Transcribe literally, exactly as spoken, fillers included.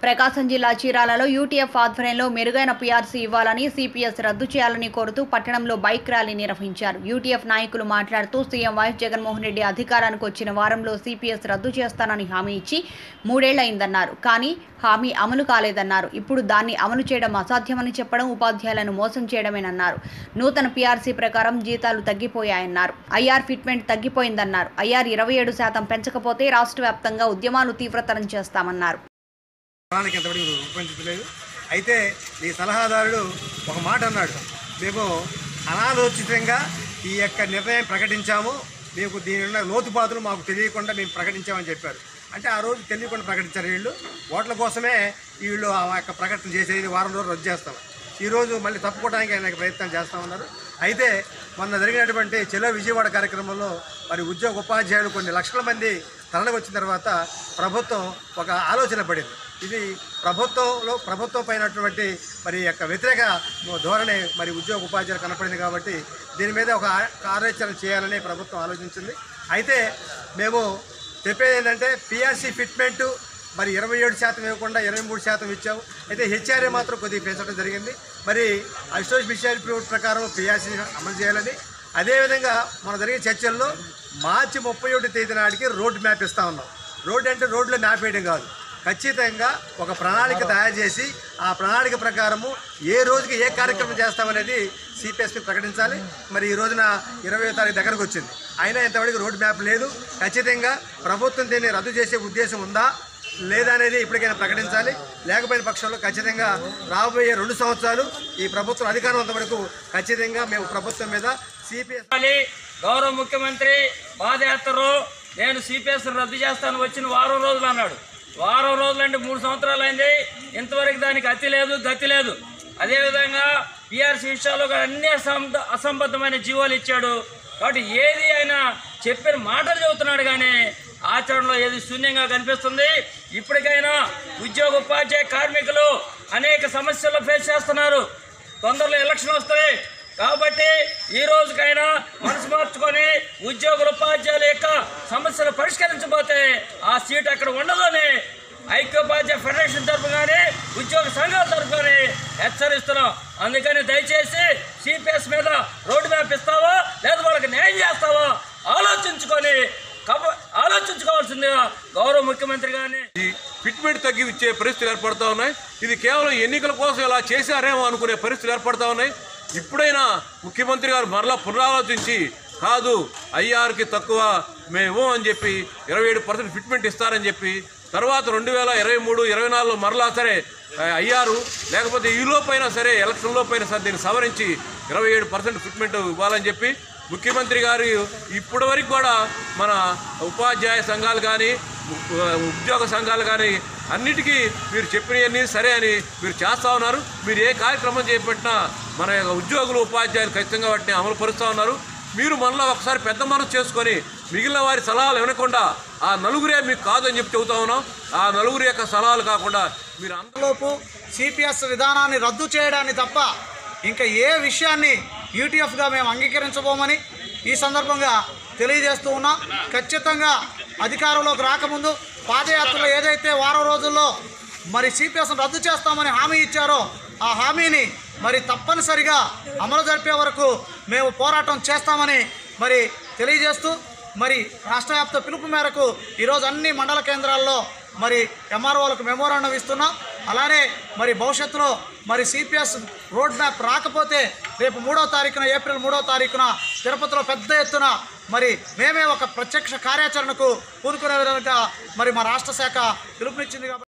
ప్రకాశం జిల్లా చీరాలలో యూటీఎఫ్ ఆధ్వర్యంలో మెరుగైన పీఆర్సీ ఇవ్వాలని సిపిఎస్ రద్దు చేయాలని కోరుతూ పట్టణంలో బైక్ ర్యాలీ నిర్వహించారు. యూటీఎఫ్ నాయకులు మాట్లాడుతూ సీఎం వైఎస్ జగన్మోహన్ రెడ్డి అధికారానికి వచ్చిన వారంలో సిపిఎస్ రద్దు చేస్తానని హామీ ఇచ్చి మూడేళ్లయిందన్నారు. కానీ హామీ అమలు కాలేదన్నారు. ఇప్పుడు దాన్ని అమలు చేయడం అసాధ్యమని చెప్పడం ఉపాధ్యాయులను మోసం చేయడమేనన్నారు. నూతన పీఆర్సీ ప్రకారం జీతాలు తగ్గిపోయాయన్నారు. ఐఆర్ ఫిట్మెంట్ తగ్గిపోయిందన్నారు. ఐఆర్ ఇరవై ఏడు శాతం పెంచకపోతే రాష్ట్ర వ్యాప్తంగా ఉద్యమాలు తీవ్రతరం చేస్తామన్నారు. రూపొందించలేదు. అయితే ఈ సలహాదారుడు ఒక మాట అన్నాడు, మేము అనాలోచితంగా ఈ యొక్క నిర్ణయం ప్రకటించాము, మీకు దీని లోతుపాతులు మాకు తెలియకుండా మేము ప్రకటించామని చెప్పారు. అంటే ఆ రోజు తెలియకుండా ప్రకటించారు. వీళ్ళు ఓట్ల కోసమే వీళ్ళు ఆ యొక్క ప్రకటన చేసేది వారం రోజులు రద్దు చేస్తాం, ఈరోజు మళ్ళీ తప్పుకోవడానికి ఆయన ప్రయత్నం చేస్తూ ఉన్నారు. అయితే మొన్న జరిగినటువంటి చెలో విజయవాడ కార్యక్రమంలో మరి ఉద్యోగ ఉపాధ్యాయులు కొన్ని లక్షల మంది తరలికి వచ్చిన తర్వాత ప్రభుత్వం ఒక ఆలోచన పడింది. ఇది ప్రభుత్వంలో ప్రభుత్వం పైనటువంటి మరి యొక్క వ్యతిరేక ధోరణి మరి ఉద్యోగ ఉపాధ్యాయులు కనపడింది. కాబట్టి దీని మీద ఒక కార్యాచరణ చేయాలని ప్రభుత్వం ఆలోచించింది. అయితే మేము చెప్పేది ఏంటంటే పీఆర్సీ ఫిట్మెంటు మరి ఇరవై ఏడు శాతం ఇవ్వకుండా ఇరవై మూడు శాతం ఇచ్చాము. అయితే హెచ్ఆర్ఏ మాత్రం కొద్దిగా పెంచడం జరిగింది. మరి అసోసియేషన్ ప్రివ్యూట్ ప్రకారం పీఆర్సీ అమలు చేయాలని, అదేవిధంగా మన జరిగే చర్చల్లో మార్చి ముప్పై ఒకటి తేదీ నాటికి రోడ్ మ్యాప్ ఇస్తూ ఉన్నాం. రోడ్డు అంటే రోడ్లో మ్యాప్ వేయడం కాదు, ఖచ్చితంగా ఒక ప్రణాళిక తయారు చేసి ఆ ప్రణాళిక ప్రకారము ఏ రోజుకి ఏ కార్యక్రమం చేస్తామనేది సిపిఎస్పి ప్రకటించాలి. మరి ఈ రోజున ఇరవై తారీఖు దగ్గరకు వచ్చింది, అయినా ఇంతవరకు రోడ్ మ్యాప్ లేదు. ఖచ్చితంగా ప్రభుత్వం దీన్ని రద్దు చేసే ఉద్దేశం ఉందా లేదా అనేది ఇప్పటికైనా ప్రకటించాలి. లేకపోయిన పక్షంలో ఖచ్చితంగా రాబోయే రెండు సంవత్సరాలు ఈ ప్రభుత్వం అధికారం వరకు ఖచ్చితంగా మేము ప్రభుత్వం మీద సిపిఎస్ గౌరవ ముఖ్యమంత్రి పాదయాత్రలో నేను సిపిఎస్ రద్దు చేస్తాను వచ్చిన వారం రోజులు అన్నాడు. వారం రోజులు అంటే మూడు సంవత్సరాలు అయింది, ఇంతవరకు దానికి అతి లేదు గతి లేదు. అదేవిధంగా పీఆర్సీ విషయాల్లో అన్ని అసంబ అసంబద్ధమైన జీవోలు ఇచ్చాడు. కాబట్టి ఏది అయినా చెప్పిన మాటలు చెబుతున్నాడు కానీ ఆచరణలో ఏది శూన్యంగా కనిపిస్తుంది. ఇప్పటికైనా ఉద్యోగ ఉపాధ్యాయ కార్మికులు అనేక సమస్యలు ఫేస్ చేస్తున్నారు. తొందరలో ఎలక్షన్ వస్తాయి కాబట్టి ఈ రోజుకైనా మనసు మార్చుకొని ఉద్యోగుల ఉపాధ్యాయుల యొక్క సమస్యలు పరిష్కరించబోతే ఆ సీట్ అక్కడ ఉండదని ఐక్యోపాధ్యాయ ఫెడరేషన్ తరఫు కానీ ఉద్యోగ సంఘాల తరఫు కానీ హెచ్చరిస్తున్నాం. అందుకని దయచేసి సిపిఎస్ మీద రోడ్డు మ్యాప్ ఇస్తావా లేదా వాళ్ళకి న్యాయం చేస్తావా ఆలోచించుకొని ఆలోచించుకోవాల్సిందిగా గౌరవ ముఖ్యమంత్రి గారిని ఫిట్మెంట్ తగ్గి ఇచ్చే పరిస్థితులు ఏర్పడుతూ ఉన్నాయి. ఇది కేవలం ఎన్నికల కోసం ఇలా చేశారేమో అనుకునే పరిస్థితులు ఏర్పడుతూ ఉన్నాయి. ఇప్పుడైనా ముఖ్యమంత్రి గారు మరలా పునరాలోచించి కాదు ఐఆర్కి తక్కువ మేము అని చెప్పి ఇరవై ఏడు పర్సెంట్ ఫిట్మెంట్ ఇస్తారని చెప్పి తర్వాత రెండు వేల ఇరవై మూడు ఇరవై నాలుగులో మరలా సరే అయ్యారు, లేకపోతే ఈలోపైనా సరే ఎలక్షన్లోపైనా సరే దీన్ని సవరించి ఇరవై ఏడు పర్సెంట్ ఫిట్మెంట్ ఇవ్వాలని చెప్పి ముఖ్యమంత్రి గారు ఇప్పటి వరకు కూడా మన ఉపాధ్యాయ సంఘాలు కానీ ఉద్యోగ సంఘాలు కానీ అన్నిటికీ మీరు చెప్పినవన్నీ సరే అని మీరు చేస్తూ ఉన్నారు. మీరు ఏ కార్యక్రమం చేపట్టినా మన ఉద్యోగులు ఉపాధ్యాయులు ఖచ్చితంగా వాటిని అమలు పరుస్తూ ఉన్నారు. మీరు మనలో ఒకసారి పెద్ద మనసు చేసుకొని మిగిలిన వారి సలహాలు వినకుండా ఆ నలుగురే మీకు కాదని చెప్పి చెబుతా ఉన్నాం. ఆ నలుగురి యొక్క సలహాలు కాకుండా మీరు అంతలోపు సిపిఎస్ విధానాన్ని రద్దు చేయడాన్ని తప్ప ఇంకా ఏ విషయాన్ని యూటీఎఫ్గా మేము అంగీకరించబోమని ఈ సందర్భంగా తెలియజేస్తూ ఉన్నాం. ఖచ్చితంగా అధికారంలోకి రాకముందు పాదయాత్రలో ఏదైతే వారం రోజుల్లో మరి సిపిఎస్ రద్దు చేస్తామని హామీ ఇచ్చారో ఆ హామీని మరి తప్పనిసరిగా అమలు జరిపే వరకు మేము పోరాటం చేస్తామని మరి తెలియజేస్తూ మరి రాష్ట్ర వ్యాప్త పిలుపు మేరకు ఈరోజు అన్ని మండల కేంద్రాల్లో మరి ఎంఆర్ఓలకు మెమోరాండం ఇస్తున్నాం. అలానే మరి భవిష్యత్తులో మరి సిపిఎస్ రోడ్ మ్యాప్ రాకపోతే రేపు మూడో తారీఖున ఏప్రిల్ మూడో తారీఖున తిరుపతిలో పెద్ద ఎత్తున మరి మేమే ఒక ప్రత్యక్ష కార్యాచరణకు పూనుకునే విధంగా మరి మా రాష్ట్ర శాఖ పిలుపునిచ్చింది.